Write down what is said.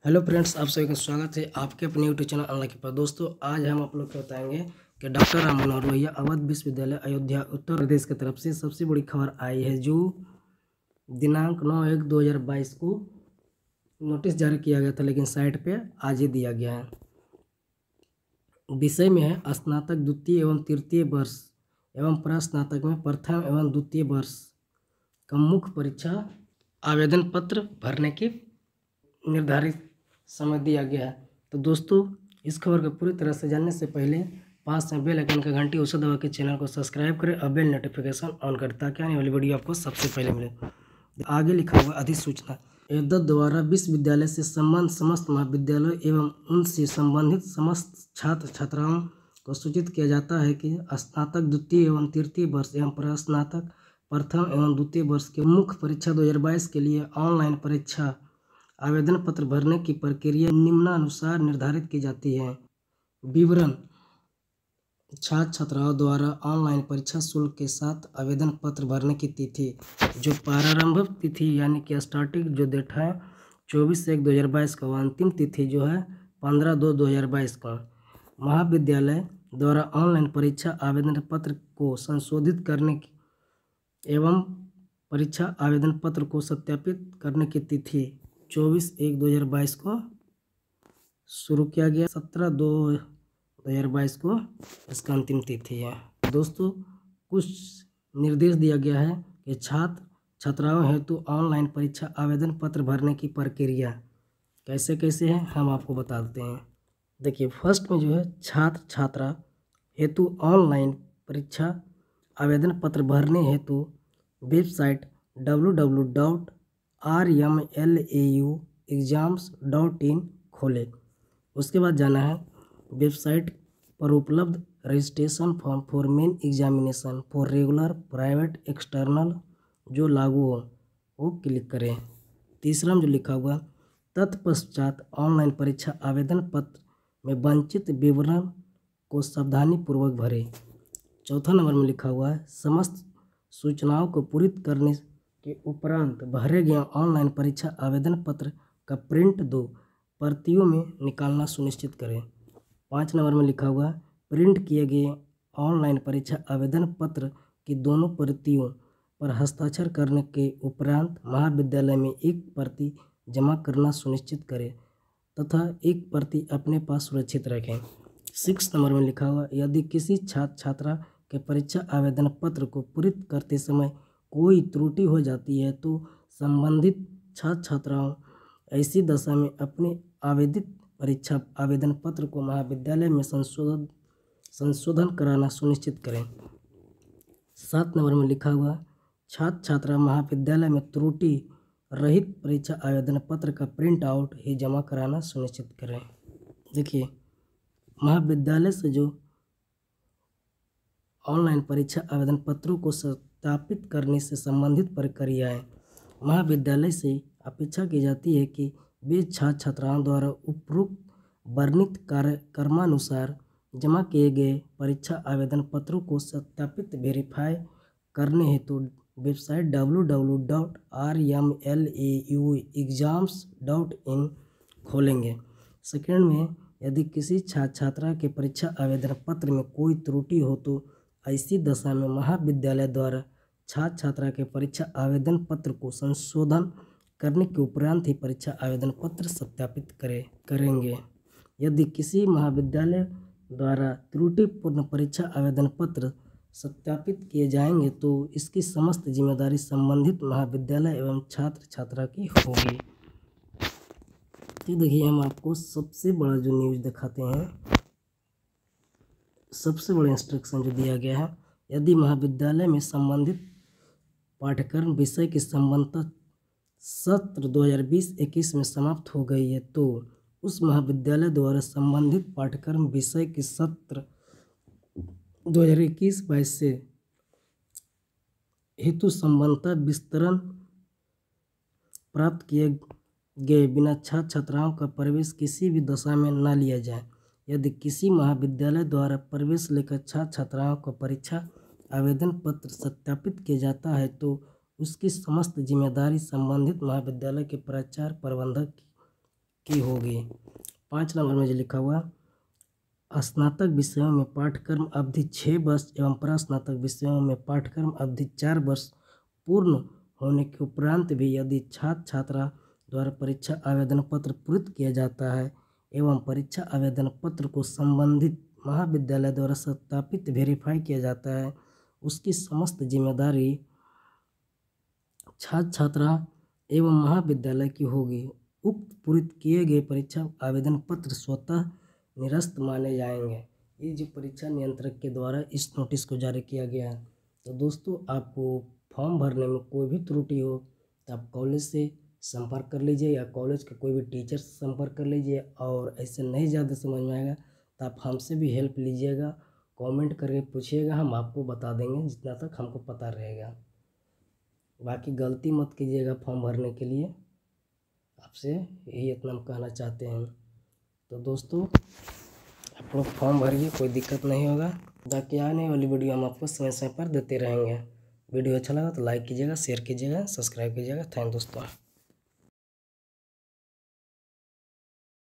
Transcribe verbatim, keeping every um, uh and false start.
Hello friends, आप सभी का स्वागत है आपके अपने यूट्यूब चैनल अनलॉक पर। दोस्तों, आज हम आप लोग को बताएंगे कि डॉक्टर राम मनोहर लोहिया अवध विश्वविद्यालय अयोध्या उत्तर प्रदेश की तरफ से सबसे बड़ी खबर आई है, जो दिनांक नौ एक दो हज़ार बाईस को नोटिस जारी किया गया था, लेकिन साइट पे आज ही दिया गया है। विषय में है स्नातक द्वितीय एवं तृतीय वर्ष एवं प्रस्नातक में प्रथम एवं द्वितीय वर्ष का मुख्य परीक्षा आवेदन पत्र भरने की निर्धारित समय दिया गया है। तो दोस्तों, इस खबर को पूरी तरह से जानने से पहले पास में बेल आइकन का घंटी उसे दबा के चैनल को सब्सक्राइब करें और बेल नोटिफिकेशन ऑन करें ताकि आने वाली वीडियो आपको सबसे पहले मिले। आगे लिखा हुआ अधिसूचना। एतद द्वारा विश्वविद्यालय से संबंध समस्त महाविद्यालय एवं उनसे संबंधित समस्त छात्र छात्राओं को सूचित किया जाता है कि स्नातक द्वितीय एवं तृतीय वर्ष एवं प्रस्नातक प्रथम एवं द्वितीय वर्ष के मुख्य परीक्षा दो हज़ार बाईस के लिए ऑनलाइन परीक्षा आवेदन पत्र भरने की प्रक्रिया निम्नानुसार निर्धारित की जाती है। विवरण: छात्र छात्राओं द्वारा ऑनलाइन परीक्षा शुल्क के साथ आवेदन पत्र भरने की तिथि, जो प्रारंभ तिथि यानी कि स्टार्टिंग जो डेट है चौबीस एक दो हज़ार बाईस का, अंतिम तिथि जो है पंद्रह दो दो हज़ार बाईस का। महाविद्यालय द्वारा ऑनलाइन परीक्षा आवेदन पत्र को संशोधित करने की एवं परीक्षा आवेदन पत्र को सत्यापित करने की तिथि चौबीस एक दो हज़ार बाईस को शुरू किया गया। सत्रह दो दो हज़ार बाईस को इसका अंतिम तिथि है। दोस्तों, कुछ निर्देश दिया गया है कि छात्र छात्राओं हेतु ऑनलाइन परीक्षा आवेदन पत्र भरने की प्रक्रिया कैसे कैसे है हम आपको बता देते हैं। देखिए, फर्स्ट में जो है छात्र छात्रा हेतु ऑनलाइन परीक्षा आवेदन पत्र भरने हेतु website W W W dot R M L A U exams dot in खोले। उसके बाद जाना है वेबसाइट पर उपलब्ध registration form for main examination for regular private external जो लागू हो वो क्लिक करें। तीसरा में जो लिखा हुआ तत्पश्चात ऑनलाइन परीक्षा आवेदन पत्र में वंचित विवरण को सावधानीपूर्वक भरें। चौथा नंबर में लिखा हुआ है समस्त सूचनाओं को पूरी करने के उपरांत भरे गए ऑनलाइन परीक्षा आवेदन पत्र का प्रिंट दो प्रतियों में निकालना सुनिश्चित करें। पाँच नंबर में लिखा हुआ प्रिंट किए गए ऑनलाइन परीक्षा आवेदन पत्र की दोनों प्रतियों पर हस्ताक्षर करने के उपरांत महाविद्यालय में एक प्रति जमा करना सुनिश्चित करें तथा एक प्रति अपने पास सुरक्षित रखें। सिक्स नंबर में लिखा हुआ यदि किसी छात्र छात्रा के परीक्षा आवेदन पत्र को पूरित करते समय कोई त्रुटि हो जाती है तो संबंधित छात्र छात्राओं ऐसी दशा में अपने आवेदित परीक्षा आवेदन पत्र को महाविद्यालय में संशोधन संशोधन कराना सुनिश्चित करें। सात नंबर में लिखा हुआ छात्र छात्रा महाविद्यालय में त्रुटि रहित परीक्षा आवेदन पत्र का प्रिंट आउट ही जमा कराना सुनिश्चित करें। देखिए, महाविद्यालय से जो ऑनलाइन परीक्षा आवेदन पत्रों को सत्यापित करने से संबंधित प्रक्रियाएं महाविद्यालय से अपेक्षा की जाती है कि वे छात्र छात्राओं द्वारा उपरोक्त वर्णित कार्य क्रमानुसार जमा किए गए परीक्षा आवेदन पत्रों को सत्यापित वेरीफाई करने हेतु website W W W dot R M L A U exams dot in खोलेंगे। सेकेंड में यदि किसी छात्र छात्रा के परीक्षा आवेदन पत्र में कोई त्रुटि हो तो ऐसी दशा में महाविद्यालय द्वारा छात्र छात्रा के परीक्षा आवेदन पत्र को संशोधन करने के उपरांत ही परीक्षा आवेदन पत्र सत्यापित करे करेंगे। यदि किसी महाविद्यालय द्वारा त्रुटिपूर्ण परीक्षा आवेदन पत्र सत्यापित किए जाएंगे तो इसकी समस्त जिम्मेदारी संबंधित महाविद्यालय एवं छात्र छात्रा की होगी। तो देखिए, हम आपको सबसे बड़ा जो न्यूज़ दिखाते हैं, सबसे बड़ा इंस्ट्रक्शन जो दिया गया है, यदि महाविद्यालय में संबंधित पाठ्यक्रम विषय की संबंधित सत्र दो हज़ार बीस इक्कीस में समाप्त हो गई है तो उस महाविद्यालय द्वारा संबंधित पाठ्यक्रम विषय के सत्र दो हज़ार इक्कीस बाईस से हेतु संबंधित विस्तरण प्राप्त किए गए बिना छात्र छात्राओं का प्रवेश किसी भी दशा में न लिया जाए। यदि किसी महाविद्यालय द्वारा प्रवेश लेकर छात्र छात्राओं का परीक्षा आवेदन पत्र सत्यापित किया जाता है तो उसकी समस्त जिम्मेदारी संबंधित महाविद्यालय के प्राचार्य प्रबंधक की होगी। पाँच नंबर में जो लिखा हुआ, स्नातक विषयों में पाठ्यक्रम अवधि छः वर्ष एवं प्रस्नातक विषयों में पाठ्यक्रम अवधि चार वर्ष पूर्ण होने के उपरांत भी यदि छात्र छात्रा द्वारा परीक्षा आवेदन पत्र पूरित किया जाता है एवं परीक्षा आवेदन पत्र को संबंधित महाविद्यालय द्वारा सत्यापित वेरीफाई किया जाता है, उसकी समस्त जिम्मेदारी छात्र छात्रा एवं महाविद्यालय की होगी। उक्त पूरित किए गए परीक्षा आवेदन पत्र स्वतः निरस्त माने जाएंगे। ये जो परीक्षा नियंत्रक के द्वारा इस नोटिस को जारी किया गया है। तो दोस्तों, आपको फॉर्म भरने में कोई भी त्रुटि हो तो आप कॉलेज से संपर्क कर लीजिए या कॉलेज के कोई भी टीचर से संपर्क कर लीजिए। और ऐसे नहीं ज़्यादा समझ में आएगा तो आप हमसे भी हेल्प लीजिएगा, कमेंट करके पूछिएगा, हम आपको बता देंगे जितना तक हमको पता रहेगा। बाकी गलती मत कीजिएगा फॉर्म भरने के लिए, आपसे यही इतना हम कहना चाहते हैं। तो दोस्तों, आप लोग फॉर्म भरिए, कोई दिक्कत नहीं होगा। बाकी आने वाली वीडियो हम आपको समय समय पर देते रहेंगे। वीडियो अच्छा लगा तो लाइक कीजिएगा, शेयर कीजिएगा, सब्सक्राइब कीजिएगा। थैंक दोस्तों।